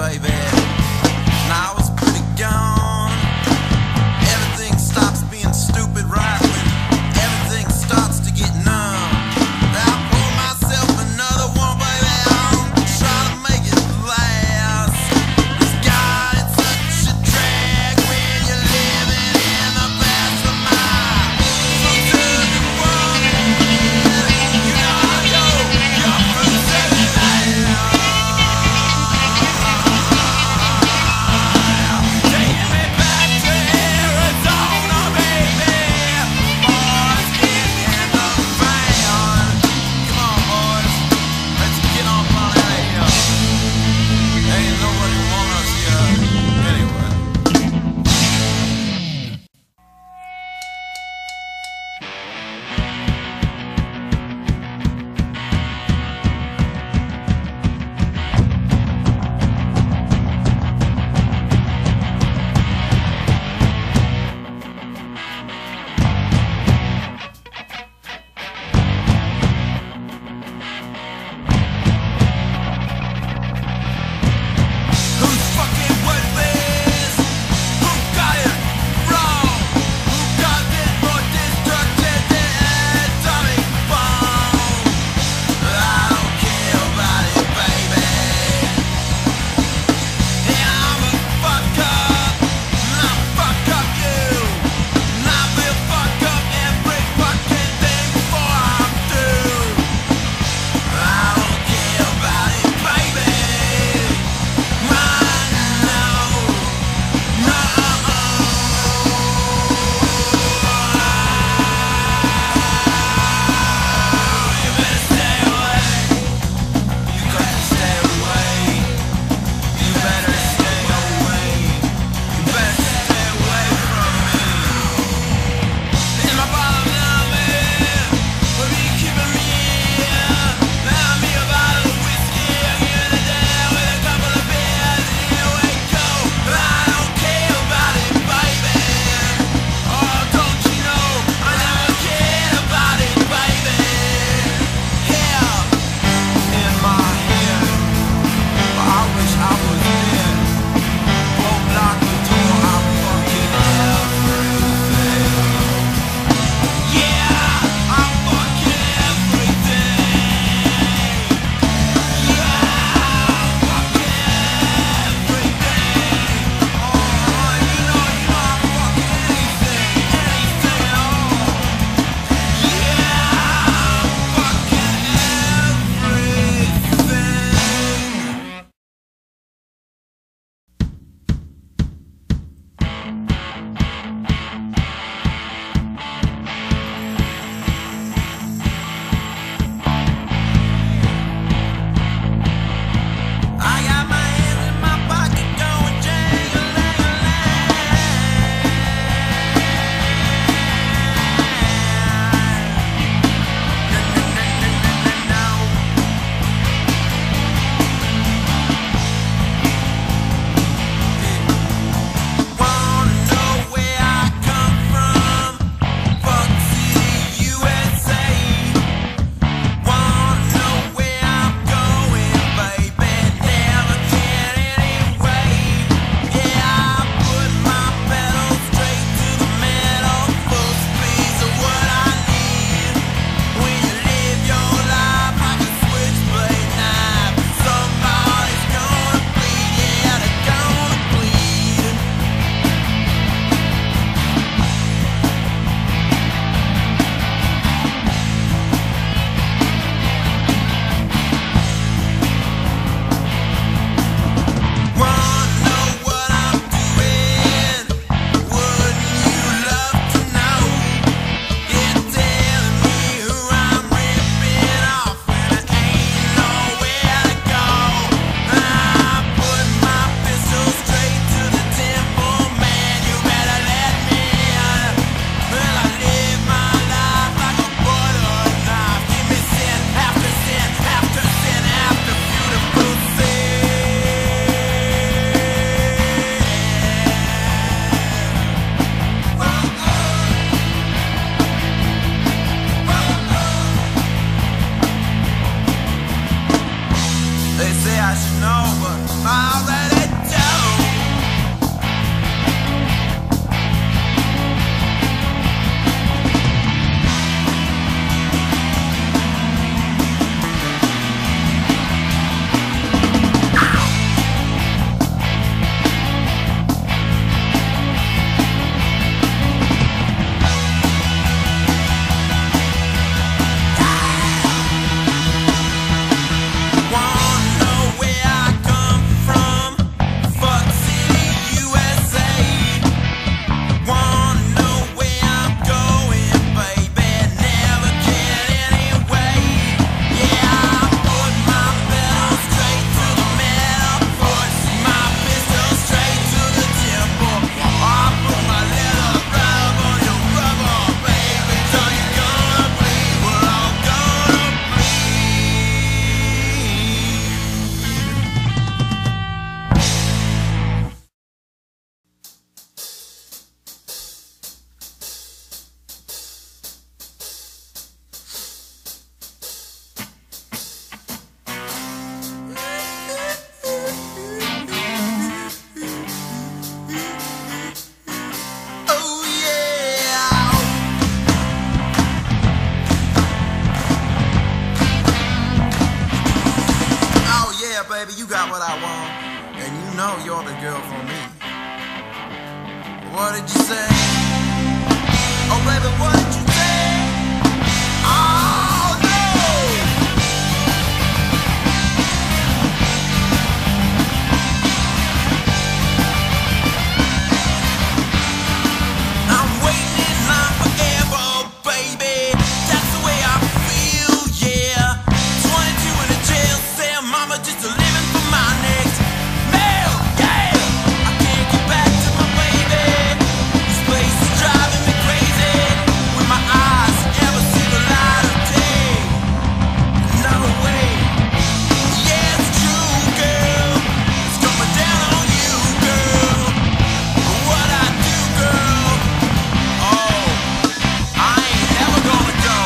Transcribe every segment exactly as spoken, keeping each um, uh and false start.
baby. Now I was pretty gone. Everything stops being stupid right when everything starts to get numb. I pour myself another one, baby. I'm trying to make it last. It's God, it's such a drag when you're living in the past of mine. So turn the world, you know I know your fruits every night. Taking me back to Arizona, baby. Boys, get in the van. Come on, boys, let's get on out of here. Ain't nobody want us here anyway. Who's fucking with this? Who got it wrong? Who got it more destructive than an atomic bomb? I don't care about it, baby. Yeah, I'ma fuck up, and I'll fuck up you, and I will fuck up every fucking thing before I'm through. I don't care about it, baby. I got my hands in my pocket going Wanna know where I come from? Fuck City, U S A. Wanna know where I'm going, baby? Never can anyway. Yeah, I put my pedal straight to the metal. Full speed's what I need. When you live your life like a switchblade knife, somebody's gonna bleed. Yeah, they're gonna bleed. Wanna know what I'm doing? Wouldn't you love to know? You're telling me who I'm ripping off, and I ain't nowhere to go. I put my pistol straight to the temple, man. You better let me in. Well, I live my life like a butter knife. Give me sin after sin after sin after beautiful sin. They say I should know, but I already baby, you got what I want, and you know you're the girl for me. What did you say? Oh, baby, what did you say? Oh, no! I'm waiting in line forever, baby. That's the way I feel, yeah. twenty-two in a jail cell, mama just a living for my next meal, yeah. I can't get back to my baby. This place is driving me crazy. When my eyes ever see the light of day. No way. Yeah, it's true, girl. It's coming down on you, girl. What I do, girl. Oh, I ain't never gonna go.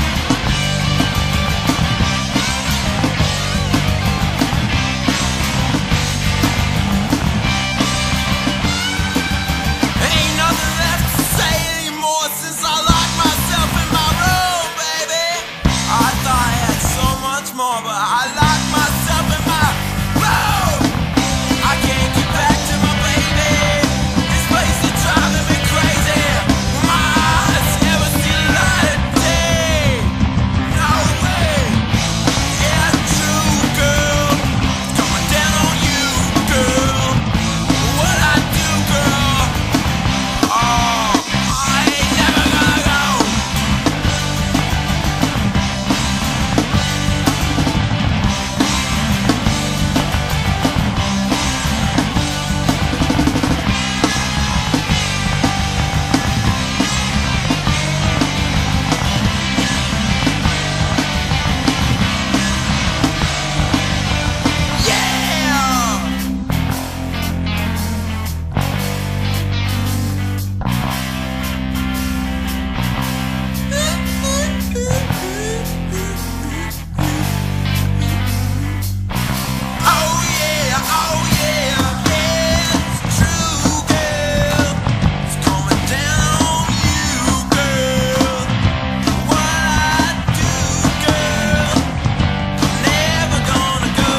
Ain't nothing left to say anymore since I locked myself in my room, baby. I thought I had so much more, but I locked myself in my room. I can't get back to my baby. This place is driving me crazy. My eyes never see the light of day. No way. Yeah, true, girl. It's coming down on you, girl. What I do, girl. Oh, I ain't never gonna go. Oh yeah, oh yeah, yeah, it's true, girl. It's coming down on you, girl. What I do, girl, I'm never gonna go.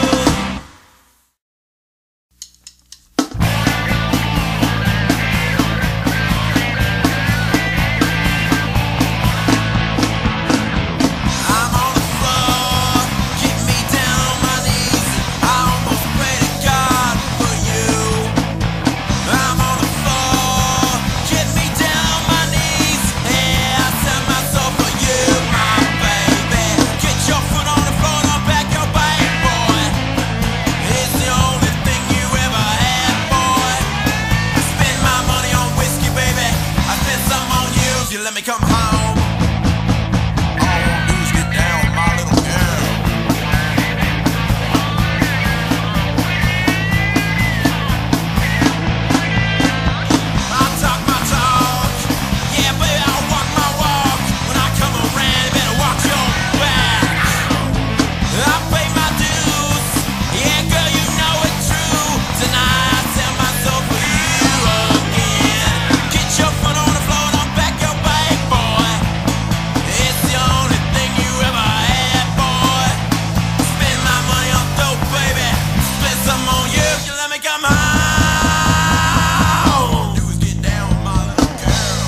I'm on the floor, get me down on my knees. I almost pray to God for you. I'm on the floor, get me down on my knees. Yeah, I set myself for you, my baby. Get your foot on the floor, don't back your bike, boy. It's the only thing you ever had, boy. I spend my money on whiskey, baby. I spend some on you if you let me come home. All I wanna do is get down with my little girl. I talk my talk, yeah, baby, I walk my walk. When I come around, you better watch your back. I pay my dues, yeah, girl, you know it's true. Tonight I sell myself for you again. Get your foot on the floor, don't back your bike, boy. It's the only thing you ever had, boy. Spend my money on dope, baby. Spend some on you if you let me come home. All I wanna do is get down with my little girl.